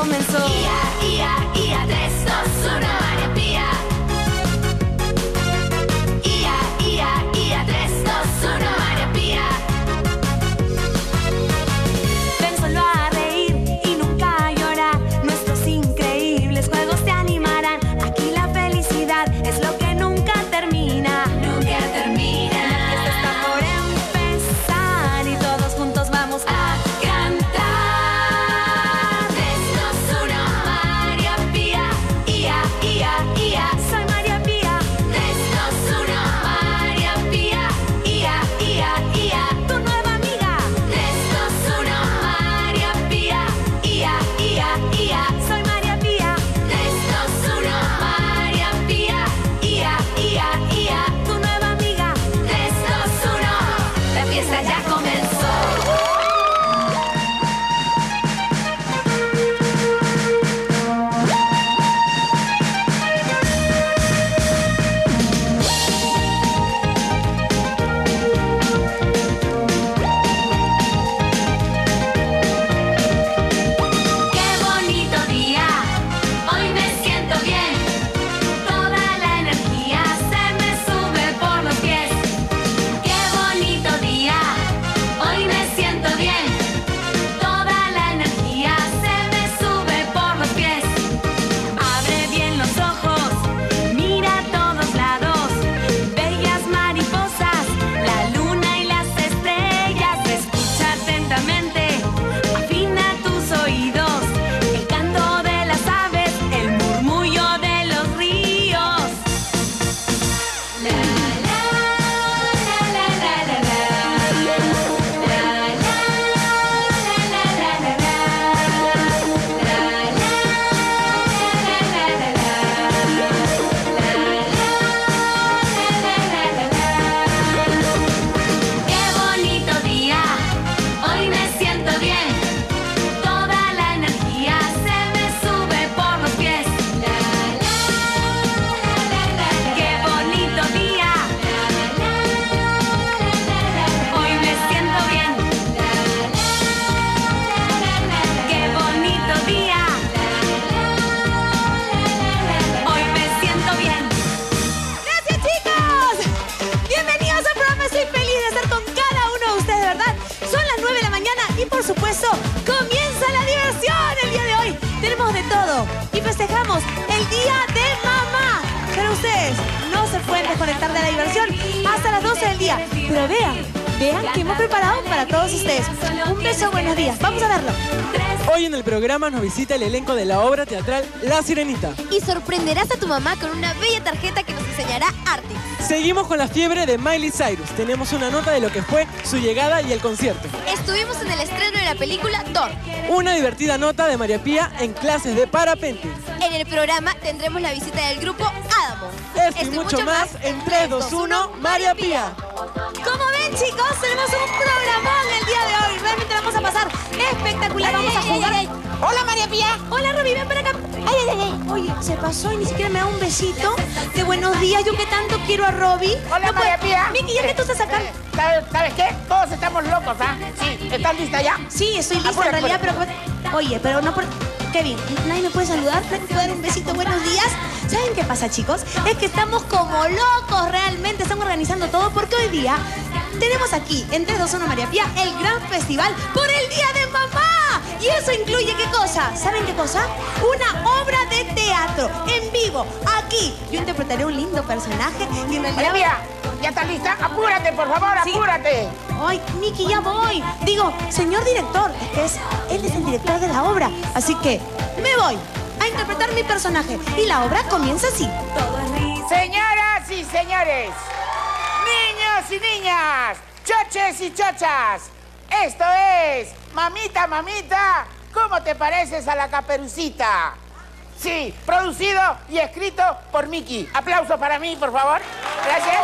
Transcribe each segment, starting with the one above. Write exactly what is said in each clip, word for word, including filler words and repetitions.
comenzó. Ia, ia, ia, tres, dos, uno, María Pía. Ia, ia, ia, tres, dos, uno, María Pía. Ven solo a reír y nunca a llorar. Nuestros increíbles juegos te animarán. Aquí la felicidad es lo que nunca termina. Nunca termina. Esto está por empezar y todos juntos vamos a cantar. tres, dos, uno, María Pía. Ia, ia, ia. Soy María Pía, tres, dos, uno, María Pía. Ia, ia, ia. tu nueva amiga. tres, dos, uno, María Pía. Ia, ia, ia. Soy María Pía, tres, dos, uno, María Pía. Ia, ia, ia. tu nueva amiga. tres, dos, uno. La fiesta ya comenzó. Qué bonito día, hoy me siento bien. Toda la energía se me sube por los pies. Qué bonito día, hoy me siento bien. Toda la energía se me sube por los pies. Abre bien los ojos, mira a todos lados. Bellas mariposas, la luna y las estrellas. Escucha atentamente, afina tus oídos. El canto de las aves, el murmullo de los ríos. La la la la la la la. La la la la la la la. La la la la la la. Qué bonito día, hoy me siento bien. Toda la energía se me sube por los pies. La la la la la. Qué bonito día, hoy me siento bien. Qué bonito día, hoy me siento bien. Gracias, chicos. Bienvenidos al programa. Estoy feliz de estar con cada uno de ustedes, de verdad. Son las nueve de la mañana y, por supuesto, comienza la diversión el día de hoy. Tenemos de todo y festejamos el Día de Mamá. Pero ustedes no se pueden desconectar de la diversión hasta las doce del día. Pero vean, vean que hemos preparado para todos ustedes. Un beso, buenos días. Vamos a verlo. Hoy en el programa nos visita el elenco de la obra teatral La Sirenita. Y sorprenderás a tu mamá con una bella tarjeta que nos enseñará arte. Seguimos con la fiebre de Miley Cyrus. Tenemos una nota de lo que fue su llegada y el concierto. Estuvimos en el estreno de la película Thor. Una divertida nota de María Pía en clases de parapente. En el programa tendremos la visita del grupo Adamo. Esto y mucho más en tres, dos, uno, María Pía. Como ven, chicos, tenemos un programón el día de hoy. Realmente la vamos a pasar espectacular. Vamos a jugar. Hola, María Pía. Hola, Roby, ven para acá. Ay, ay, ay. Oye, se pasó y ni siquiera me da un besito. De buenos días, yo que tanto quiero a Roby. Hola, María Pía. Miki, ya que tú estás acá. ¿Sabes, ¿Sabes qué? Todos estamos locos, ¿ah? Sí, ¿estás lista ya? Sí, estoy lista Apura, en realidad, apura. pero... Oye, pero no por... Kevin, ¿nadie me puede saludar? ¿Me puede dar un besito? Buenos días. ¿Saben qué pasa, chicos? Es que estamos como locos realmente. Estamos organizando todo porque hoy día tenemos aquí, en tres, dos, uno, María Pía, el gran festival por el Día de Mamá. Y eso incluye, ¿qué cosa? ¿Saben qué cosa? Una obra de teatro en vivo, aquí. Yo interpretaré un lindo personaje y en María realidad... Pía, ¿ya estás lista? Apúrate, por favor, Sí. apúrate. Ay, Miki, ya voy. Digo, señor director, es que es, él es el director de la obra. Así que me voy a interpretar mi personaje. Y la obra comienza así. Todo es risa. Señoras y señores, niños y niñas, choches y chochas, esto es Mamita, Mamita, ¿cómo te pareces a la Caperucita? Sí, producido y escrito por Miki. Aplauso para mí, por favor. Gracias.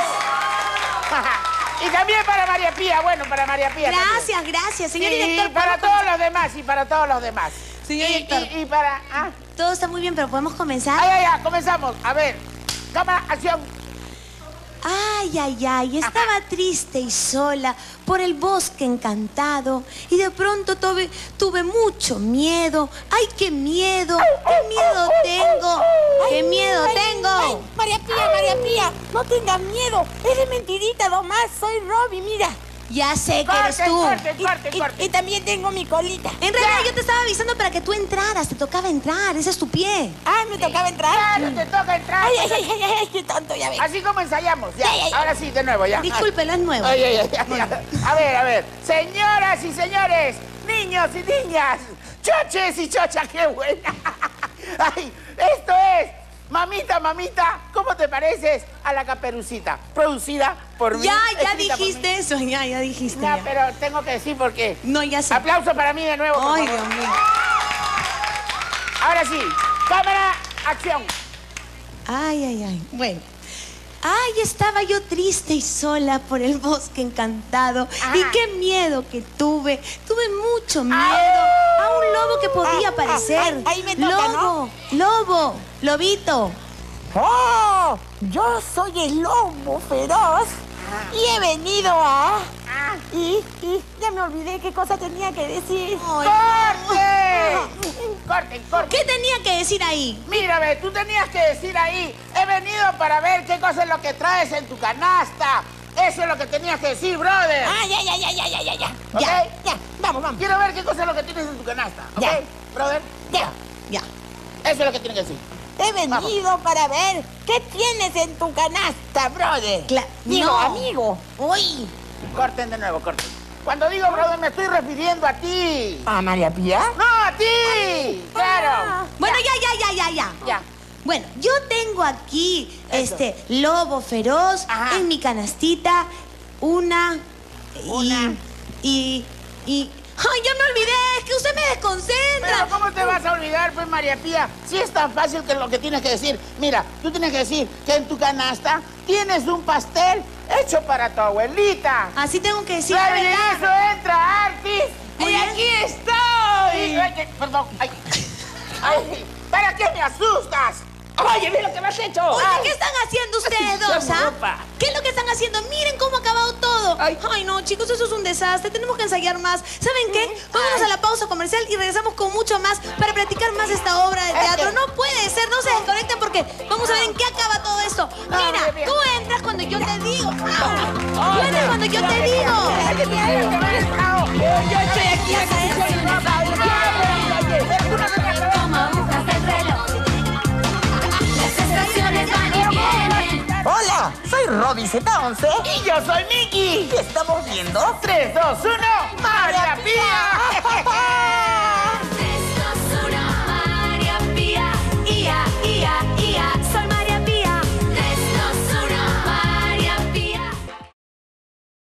Y también para María Pía, bueno, para María Pía Gracias, también. gracias, señor Sí, director. y para ¿podemos todos los demás, y para todos los demás. Señor y, director. y, y para... Ah. com- Todo está muy bien, pero ¿podemos comenzar? Ay, ay, ay, comenzamos. A ver, cámara, acción. Ay, Ay, ay, ay, estaba triste y sola por el bosque encantado y de pronto tuve, tuve mucho miedo. ¡Ay, qué miedo! ¡Qué miedo tengo! ¡Qué miedo tengo! Ay, María Pía, María Pía, no tengas miedo. Es de mentirita nomás, soy Robbie, mira. Ya sé que eres Corten, tú. corten, Y, corten, y- corten. y también tengo mi colita. En realidad yo te estaba avisando para que tú entraras, te tocaba entrar, ese es tu pie. Ah, me tocaba entrar. Claro, te toca entrar. Ay, ay, ay, ay, ay, qué tonto, ya ves. Así como ensayamos, ya. Ay, ay, ay. Ahora sí, de nuevo, ya. Discúlpelo, es nuevo. Ay, ay, ay, ay, ay. A ver, a ver. Señoras y señores, niños y niñas, choches y chochas, qué buena. Ay, esto es Mamita, Mamita, ¿cómo te pareces a la Caperucita? Producida por mí. Ya, ya escrita por dijiste mí. eso, ya, ya dijiste. No, ya. pero tengo que decir por qué. No, ya sé. Aplauso para mí de nuevo, por Ay, favor. Dios mío. Ahora sí, cámara, acción. Ay, ay, ay. Bueno. Ay, estaba yo triste y sola por el bosque encantado. Ajá. Y qué miedo que tuve. Tuve mucho miedo a un lobo que podía Ah, ah, aparecer. ahí- ahí me toca, Lobo, lobo, lobito. ¡Oh! Yo soy el lobo feroz y he venido a... Ah. Y, y ya me olvidé qué cosa tenía que decir. ¡Corten! Corten, corten. ¿Qué tenía que decir ahí? Mírame, tú tenías que decir ahí, he venido para ver qué cosa es lo que traes en tu canasta. Eso es lo que tenías que decir, brother. Ah, ya, ya, ya, ya, ya, ya, ya. ¿Ok? Ya, ya, vamos, vamos. Quiero ver qué cosa es lo que tienes en tu canasta. ¿Ok? Ya. Brother. Ya. Ya. Eso es lo que tienes que decir. He venido para ver qué tienes en tu canasta, brother. Cla- Digo, no. amigo. Uy. Corten de nuevo, corten. Cuando digo brother me estoy refiriendo a ti. ¿A María Pía? ¡No, a ti! ¡Claro! Bueno, ya, ya, ya, ya, ya. Ya. Bueno, yo tengo aquí Eso. este lobo feroz Ajá. en mi canastita. Una. Una. Y. Y. y ¡ay, ya me olvidé! ¡Es que usted me desconcentra! Pero ¿cómo te vas a olvidar, pues, María Pía? Si es tan fácil que lo que tienes que decir. Mira, tú tienes que decir que en tu canasta tienes un pastel hecho para tu abuelita. Así tengo que decir. Claro, y en ¿verdad? eso entra Artis. Muy ¡Y bien. aquí estoy! Ay, que- perdón. Ay. Ay, ¿para qué me asustas? Oye, mira lo que me has hecho. Oye, Ay. ¿qué están haciendo ustedes Ya dos, mi ah? ropa. ¿Qué es lo que están haciendo? Miren cómo ha acabado todo. Ay. Ay, no, chicos, eso es un desastre. Tenemos que ensayar más. ¿Saben qué? Vámonos a la pausa comercial y regresamos con mucho más para practicar más esta obra de teatro. No puede ser, no se desconecten porque vamos a ver en qué acaba todo esto. Mira, bien, bien. tú entras cuando yo te digo. Au. Tú entras cuando yo te digo. Yo estoy aquí, como agujas del reloj. Las estaciones van y vienen. Hola, soy Robbie Z once Y yo soy Mickey. y estamos viendo... tres, dos, uno, María Pía.